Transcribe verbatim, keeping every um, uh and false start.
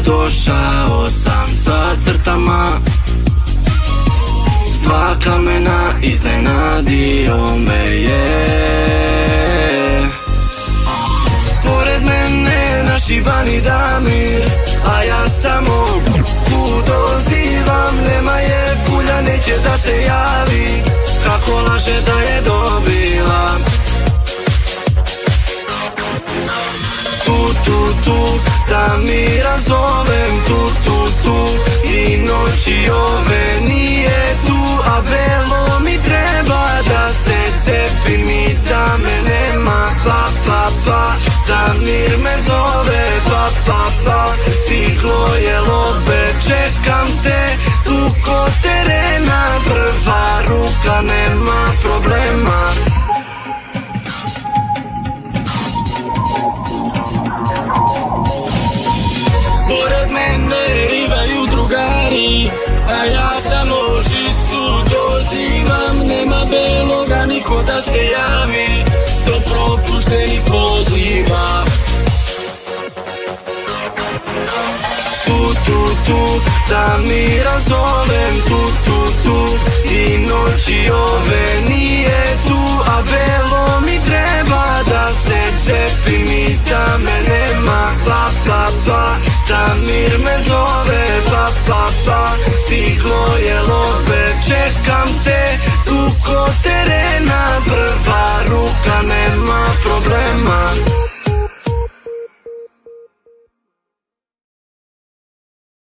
došao sam sa crtama, s dva kamena iznenadio me je. Pored mene našivani Damir, a ja samo tu dozivam. Nema je fulja, neće da se javi, kako laže da je dobila. Tu, tu, tu, Damira zovem, tu, tu, tu, i noći ove nije tu, a belo mi treba da se cepim i da me nema. Pa, pa, pa, Damir me zove, pa, pa, pa, stiglo je lobe, čekam te tu kod terena, prva ruka, nema problema. Pored mene rivaju drugari, a ja samo žicu dozivam. Nema beloga, niko da se javi, sto propušteni poziva. Tu, tu, tu, Damira zovem, tu, tu, tu, i noći ove nije tu, a belo mi treba da se cepim i da me nema. Pa, pa, pa, Damir me zove, pa, pa, pa, stiglo je lobe, čekam te tu kod terena, prva ruka, nema problema.